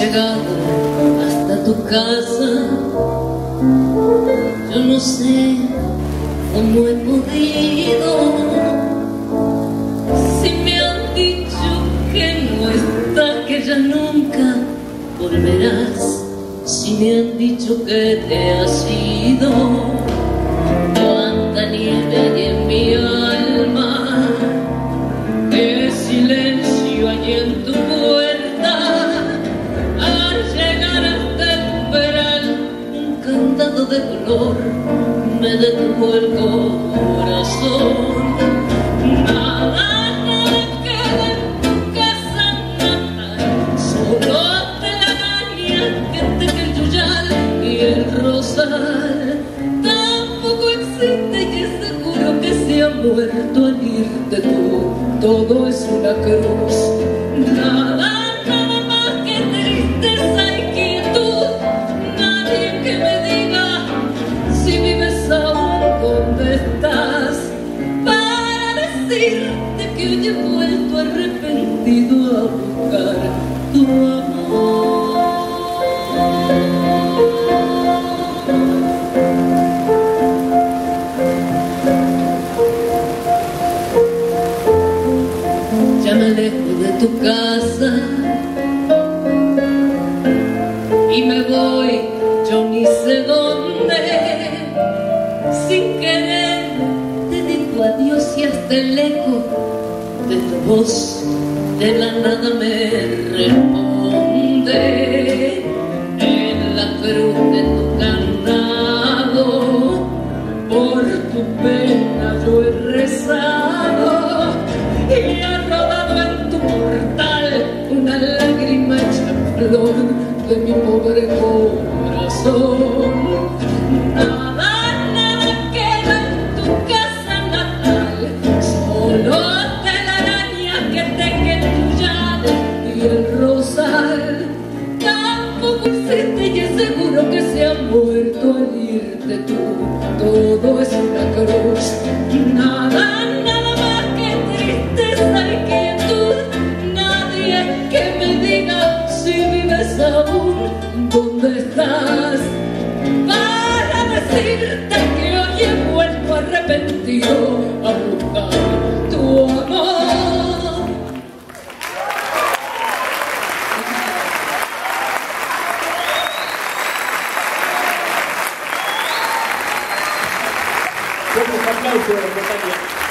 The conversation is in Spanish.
llegado hasta tu casa. Yo no sé cómo he podido, si me han dicho que no está, que ya nunca volverás, si me han dicho que te has ido. Cuánta nieve hay en mi alma, qué silencio hay en tu puerta. Al llegar hasta el umbral, un candado de color me detuvo el corazón. Nada queda en tu casa natal, solo telaraña que teje el yuyal y el rosal. Tampoco existe y es seguro que se ha muerto al irte tú. Todo es una cruz. Nada más que tristeza y quietud. Nadie que me diga si vives aún, ¿dónde estás? Para decirte que hoy he vuelto arrepentido a buscar tu amor. Ya me alejo de tu casa y me voy yo ni sé dónde. Sin querer te digo adiós y hasta el eco de tu voz de la nada me responde. En la cruz de tu candado por tu pena yo he rezado y ha rodado en tu portal una lágrima hecha flor de mi pobre corazón. Nada queda en tu casa natal, solo telaraña que teje el yuyal y el rosal. Tampoco existe y es seguro que se ha muerto al irte tú. Todo es una cruz. Nada más que tristeza y quietud. Nadie que me diga si vives aún, ¿dónde estás? Para decirte que hoy he vuelto arrepentido a buscar tu amor. Fuertes aplausos, compañeros.